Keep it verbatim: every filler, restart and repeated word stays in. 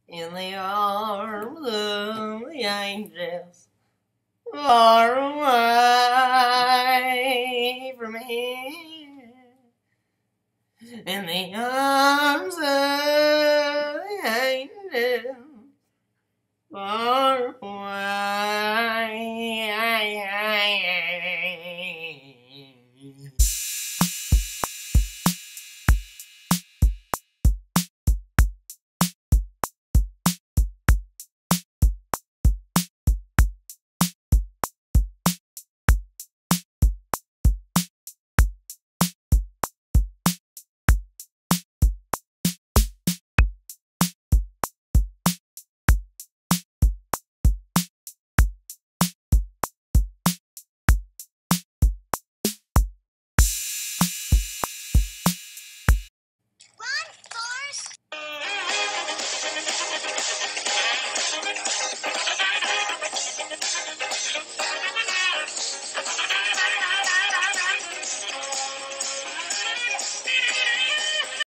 in the arms of the angels, far away from here, in the arms of the angels, far